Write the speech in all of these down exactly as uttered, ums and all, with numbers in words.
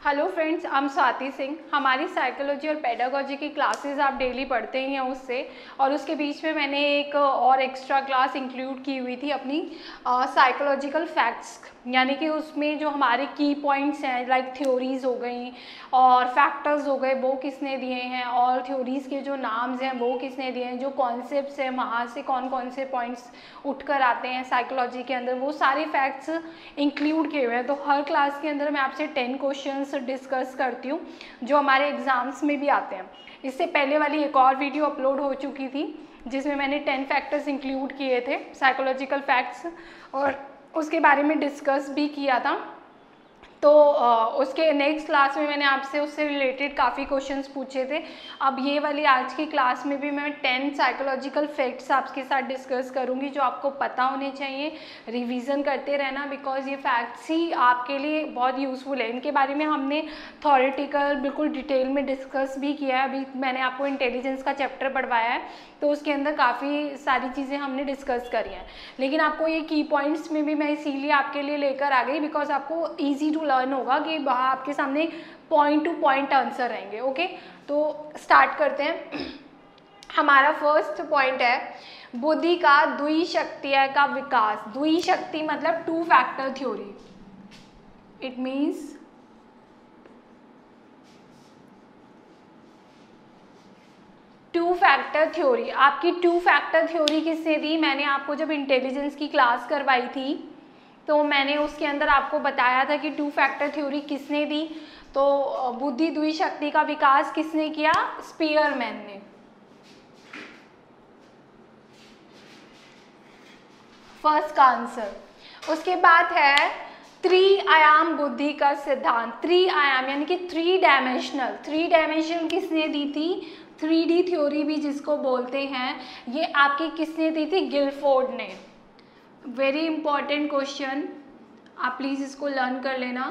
Hello friends, I am Swati Singh. हमारी psychology और pedagogy की क्लासेस आप डेली पढ़ते ही हैं उससे, और उसके बीच में मैंने एक और एक्स्ट्रा क्लास इंक्लूड की हुई थी अपनी साइकोलॉजिकल फैक्ट्स, यानी कि उसमें जो हमारे की पॉइंट्स हैं लाइक थ्योरीज हो गई और फैक्टर्स हो गए वो किसने दिए हैं, और थ्योरीज़ के जो नाम्स हैं वो किसने दिए हैं, जो कॉन्सेप्ट्स हैं वहाँ से कौन कौन से पॉइंट्स उठकर आते हैं साइकोलॉजी के अंदर, वो सारे फैक्ट्स इंक्लूड किए हुए हैं। तो हर क्लास के अंदर मैं आपसे टेन क्वेश्चंस डिस्कस करती हूँ जो हमारे एग्जाम्स में भी आते हैं। इससे पहले वाली एक और वीडियो अपलोड हो चुकी थी जिसमें मैंने टेन फैक्टर्स इंक्लूड किए थे, साइकोलॉजिकल फैक्ट्स, और उसके बारे में डिस्कस भी किया था। तो उसके नेक्स्ट क्लास में मैंने आपसे उससे रिलेटेड काफ़ी क्वेश्चंस पूछे थे। अब ये वाली आज की क्लास में भी मैं टेन साइकोलॉजिकल फैक्ट्स आपके साथ डिस्कस करूँगी जो आपको पता होने चाहिए। रिवीजन करते रहना, बिकॉज ये फैक्ट्स ही आपके लिए बहुत यूज़फुल है। इनके बारे में हमने थ्योरेटिकल बिल्कुल डिटेल में डिस्कस भी किया है। अभी मैंने आपको इंटेलिजेंस का चैप्टर पढ़वाया है तो उसके अंदर काफ़ी सारी चीज़ें हमने डिस्कस करी हैं, लेकिन आपको ये की पॉइंट्स में भी मैं इसीलिए आपके लिए लेकर आ गई बिकॉज आपको ईजी टू लर्न होगा कि वहाँ आपके सामने पॉइंट टू पॉइंट आंसर रहेंगे। ओके, तो स्टार्ट करते हैं। हमारा फर्स्ट पॉइंट है बुद्धि का द्विशक्तिय का विकास। द्विशक्ति मतलब two factor theory. It means two factor theory. आपकी टू फैक्टर थ्योरी किसने दी? मैंने आपको जब इंटेलिजेंस की क्लास करवाई थी तो मैंने उसके अंदर आपको बताया था कि टू फैक्टर थ्योरी किसने दी। तो बुद्धि द्विशक्ति का विकास किसने किया? स्पीयरमैन ने। फर्स्ट का आंसर। उसके बाद है त्रि आयाम बुद्धि का सिद्धांत। त्रि आयाम यानी कि थ्री डायमेंशनल। थ्री डायमेंशन किसने दी थी? थ्री डी थ्योरी भी जिसको बोलते हैं, ये आपकी किसने दी थी? गिलफोर्ड ने। वेरी इंपॉर्टेंट क्वेश्चन, आप प्लीज इसको लर्न कर लेना।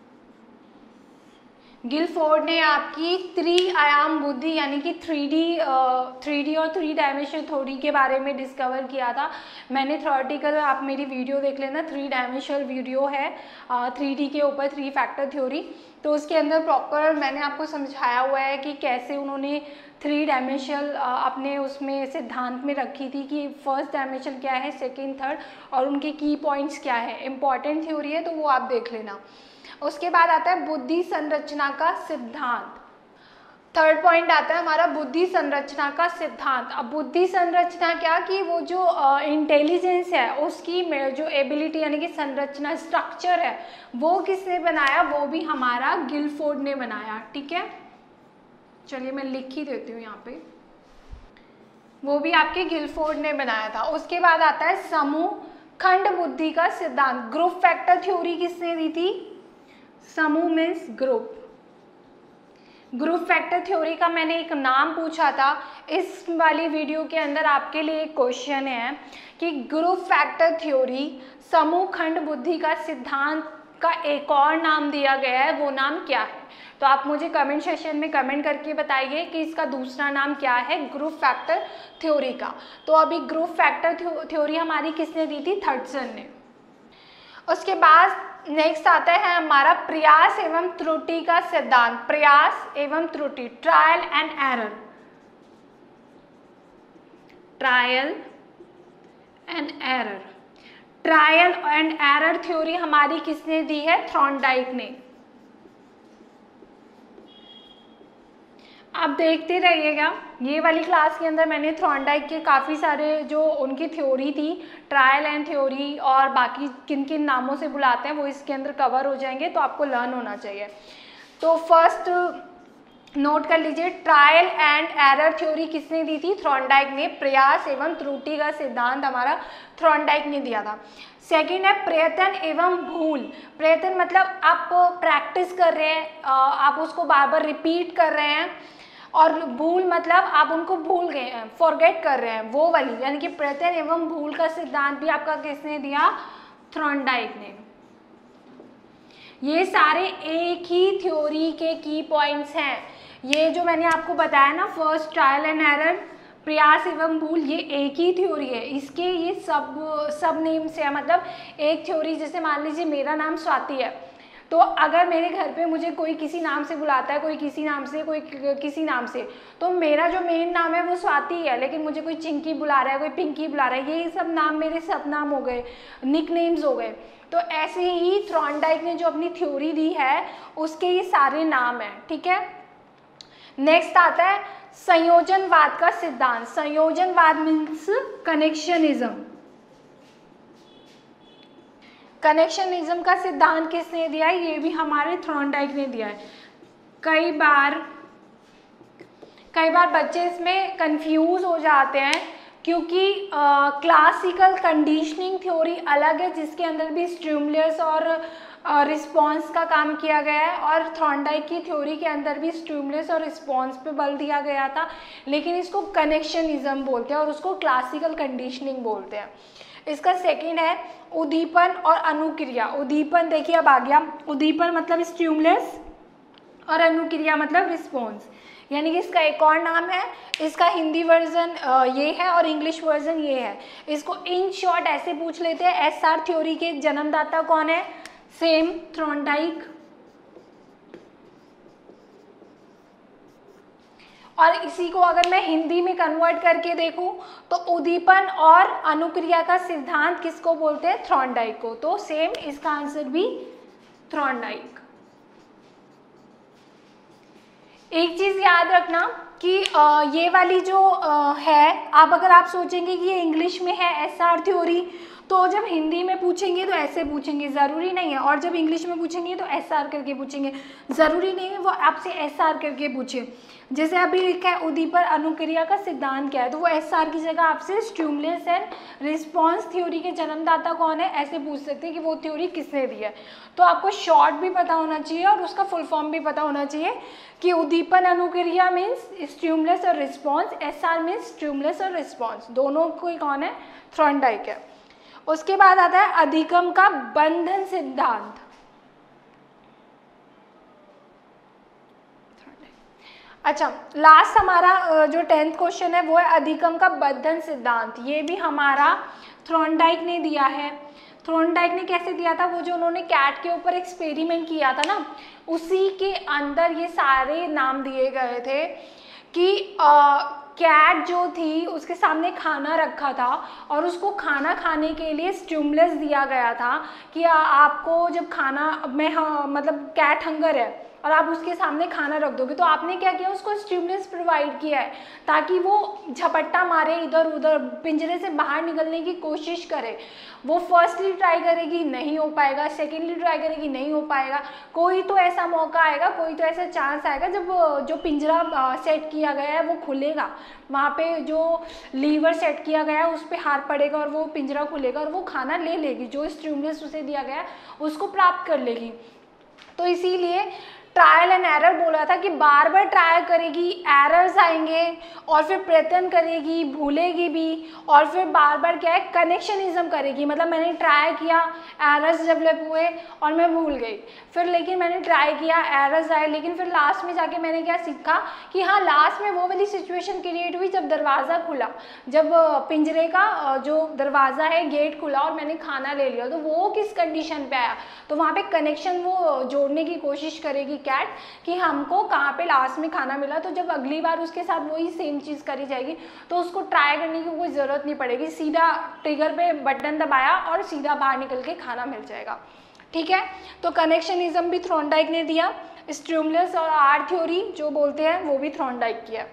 गिलफोर्ड ने आपकी त्रि आयाम बुद्धि यानी कि थ्री डी थ्री डी और थ्री डायमेंशनल थ्योरी के बारे में डिस्कवर किया था। मैंने थ्योरेटिकल, आप मेरी वीडियो देख लेना, थ्री डायमेंशनल वीडियो है थ्री डी के ऊपर, थ्री फैक्टर थ्योरी। तो उसके अंदर प्रॉपर मैंने आपको समझाया हुआ है कि कैसे उन्होंने थ्री डायमेंशनल अपने उसमें सिद्धांत में रखी थी कि फर्स्ट डायमेंशन क्या है, सेकेंड, थर्ड, और उनके की पॉइंट्स क्या है। इंपॉर्टेंट थ्योरी है तो वो आप देख लेना। उसके बाद आता है बुद्धि संरचना का सिद्धांत। थर्ड पॉइंट आता है हमारा बुद्धि संरचना का सिद्धांत। अब बुद्धि संरचना क्या कि वो जो इंटेलिजेंस है उसकी जो एबिलिटी यानी कि संरचना, स्ट्रक्चर है, वो किसने बनाया? वो भी हमारा गिलफोर्ड ने बनाया। ठीक है, चलिए मैं लिख ही देती हूँ यहाँ पे, वो भी आपके गिलफोर्ड ने बनाया था। उसके बाद आता है समूह खंड बुद्धि का सिद्धांत। ग्रुप फैक्टर थ्योरी किसने दी थी? समूह means group. Group factor theory का मैंने एक नाम पूछा था। इस वाली वीडियो के अंदर आपके लिए एक क्वेश्चन है कि ग्रुप फैक्टर थ्योरी समूह खंड बुद्धि का सिद्धांत का एक और नाम दिया गया है, वो नाम क्या है? तो आप मुझे कमेंट सेशन में कमेंट करके बताइए कि इसका दूसरा नाम क्या है ग्रुप फैक्टर थ्योरी का। तो अभी ग्रुप फैक्टर थ्योरी हमारी किसने दी थी? थॉमसन ने। उसके बाद नेक्स्ट आता है हमारा प्रयास एवं त्रुटि का सिद्धांत। प्रयास एवं त्रुटि, trial and error. Trial and error. Trial and error theory हमारी किसने दी है? थॉर्नडाइक ने। आप देखते रहिएगा, ये वाली क्लास के अंदर मैंने थॉर्नडाइक के काफ़ी सारे जो उनकी थ्योरी थी, ट्रायल एंड थ्योरी, और बाकी किन किन नामों से बुलाते हैं वो इसके अंदर कवर हो जाएंगे, तो आपको लर्न होना चाहिए। तो फर्स्ट नोट कर लीजिए, ट्रायल एंड एरर थ्योरी किसने दी थी? थॉर्नडाइक ने। प्रयास एवं त्रुटि का सिद्धांत हमारा थॉर्नडाइक ने दिया था। सेकेंड है प्रयत्न एवं भूल। प्रयत्न मतलब आप प्रैक्टिस कर रहे हैं, आप उसको बार बार रिपीट कर रहे हैं, और भूल मतलब आप उनको भूल गए हैं, फॉरगेट कर रहे हैं, वो वाली, यानी कि प्रयत्न एवं भूल का सिद्धांत भी आपका किसने दिया? थॉर्नडाइक ने। ये सारे एक ही थ्योरी के की पॉइंट्स हैं। ये जो मैंने आपको बताया ना, फर्स्ट ट्रायल एंड एरर, प्रयास एवं भूल, ये एक ही थ्योरी है। इसके ये सब सब नेम्स है, मतलब एक थ्योरी, जैसे मान लीजिए मेरा नाम स्वाति है तो अगर मेरे घर पे मुझे कोई किसी नाम से बुलाता है, कोई किसी नाम से, कोई किसी नाम से, तो मेरा जो मेन नाम है वो स्वाति है, लेकिन मुझे कोई चिंकी बुला रहा है, कोई पिंकी बुला रहा है, यही सब नाम मेरे सब नाम हो गए, निक नेम्स हो गए। तो ऐसे ही थॉर्नडाइक ने जो अपनी थ्योरी दी है उसके ये सारे नाम हैं, ठीक है। नेक्स्ट आता है संयोजनवाद का सिद्धांत। संयोजनवाद मीन्स कनेक्शनिज्म। कनेक्शनिज्म का सिद्धांत किसने दिया है? ये भी हमारे थॉर्नडाइक ने दिया है। कई बार कई बार बच्चे इसमें कंफ्यूज हो जाते हैं क्योंकि क्लासिकल कंडीशनिंग थ्योरी अलग है जिसके अंदर भी स्टिमुलस और रिस्पॉन्स uh, का काम किया गया है, और थॉर्नडाइक की थ्योरी के अंदर भी स्टिमुलस और रिस्पॉन्स पे बल दिया गया था, लेकिन इसको कनेक्शनिज्म बोलते हैं और उसको क्लासिकल कंडीशनिंग बोलते हैं। इसका सेकंड है उद्दीपन और अनुक्रिया। उद्दीपन देखिए अब आ गया, उद्दीपन मतलब स्टिमुलस और अनुक्रिया मतलब रिस्पॉन्स, यानी कि इसका एक और नाम है, इसका हिंदी वर्जन ये है और इंग्लिश वर्जन ये है। इसको इन शॉर्ट ऐसे पूछ लेते हैं, एस आर थ्योरी के जन्मदाता कौन है? Same Thorndike. और इसी को अगर मैं हिंदी में कन्वर्ट करके देखूं तो उद्दीपन और अनुक्रिया का सिद्धांत किसको बोलते हैं? थॉर्नडाइक को। तो सेम इसका आंसर भी थॉर्नडाइक। एक चीज याद रखना कि आ, ये वाली जो आ, है, आप अगर आप सोचेंगे कि ये इंग्लिश में है एस आर थ्योरी, तो जब हिंदी में पूछेंगे तो ऐसे पूछेंगे, ज़रूरी नहीं है, और जब इंग्लिश में पूछेंगे तो एस आर करके पूछेंगे, ज़रूरी नहीं है वो आपसे एस आर करके पूछे। जैसे अभी लिखा है उद्दीपन अनुक्रिया का सिद्धांत क्या है, तो वो एस आर की जगह आपसे स्टिमुलस एंड रिस्पॉन्स थ्योरी के जन्मदाता कौन है ऐसे पूछ सकते हैं कि वो थ्योरी किसने दी है। तो आपको शॉर्ट भी पता होना चाहिए और उसका फुल फॉर्म भी पता होना चाहिए कि उद्दीपन अनुक्रिया मीन्स स्टिमुलस और response, S R means stimulus और रिस्पॉन्स, दोनों कोई कौन है? थॉर्नडाइक है। उसके बाद आता है अधिगम का बंधन सिद्धांत। अच्छा, लास्ट हमारा जो टेंथ क्वेश्चन है वो है अधिगम का बंधन सिद्धांत। ये भी हमारा थॉर्नडाइक ने दिया है। थॉर्नडाइक ने कैसे दिया था? वो जो उन्होंने कैट के ऊपर एक्सपेरिमेंट किया था ना, उसी के अंदर ये सारे नाम दिए गए थे कि आ, कैट जो थी उसके सामने खाना रखा था और उसको खाना खाने के लिए स्टिमुलस दिया गया था कि आ, आपको जब खाना में, हाँ मतलब कैट हंगर है और आप उसके सामने खाना रख दोगे, तो आपने क्या किया? उसको स्टिमुलस प्रोवाइड किया है ताकि वो झपट्टा मारे, इधर उधर पिंजरे से बाहर निकलने की कोशिश करे। वो फर्स्टली ट्राई करेगी, नहीं हो पाएगा, सेकेंडली ट्राई करेगी, नहीं हो पाएगा। कोई तो ऐसा मौका आएगा, कोई तो ऐसा चांस आएगा जब जो पिंजरा सेट किया गया है वो खुलेगा, वहाँ पे जो लीवर सेट किया गया है उस पर हाथ पड़ेगा और वो पिंजरा खुलेगा और वो खाना ले लेगी, जो स्टिमुलस उसे दिया गया है उसको प्राप्त कर लेगी। तो इसीलिए ट्रायल एंड एरर बोला था कि बार बार ट्राई करेगी, एरर्स आएंगे और फिर प्रयत्न करेगी, भूलेगी भी, और फिर बार बार क्या है? कनेक्शनिज्म करेगी। मतलब मैंने ट्राई किया, एरर्स डेवलप हुए और मैं भूल गई, फिर लेकिन मैंने ट्राई किया, एरर्स आए, लेकिन फिर लास्ट में जाके मैंने क्या सीखा कि हाँ, लास्ट में वो वाली सिचुएशन क्रिएट हुई जब दरवाज़ा खुला, जब पिंजरे का जो दरवाज़ा है गेट खुला और मैंने खाना ले लिया, तो वो किस कंडीशन पे आया? तो वहाँ पे कनेक्शन वो जोड़ने की कोशिश करेगी कैट कि हमको कहाँ पे लास्ट में खाना मिला। तो जब अगली बार उसके साथ वही सेम चीज़ करी जाएगी तो उसको ट्राई करने की कोई ज़रूरत नहीं पड़ेगी, सीधा ट्रिगर पे बटन दबाया और सीधा बाहर निकल के खाना मिल जाएगा। ठीक है, तो कनेक्शनिज्म भी थॉर्नडाइक ने दिया। स्टिमुलस और आर थ्योरी जो बोलते हैं वो भी थॉर्नडाइक किया।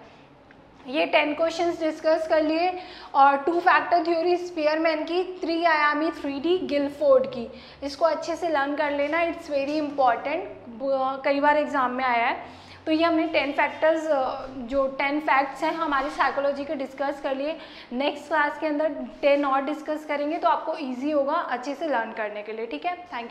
ये टेन क्वेश्चंस डिस्कस कर लिए। और टू फैक्टर थ्योरी स्पीयरमैन की, त्रि आयामी थ्री डी गिलफोर्ड की, इसको अच्छे से लर्न कर लेना, इट्स वेरी इंपॉर्टेंट, कई बार एग्जाम में आया है। तो ये हमने टेन फैक्टर्स, जो टेन फैक्ट्स हैं हमारी साइकोलॉजी के डिस्कस कर लिए। नेक्स्ट क्लास के अंदर टेन और डिस्कस करेंगे तो आपको ईजी होगा अच्छे से लर्न करने के लिए। ठीक है, थैंक यू।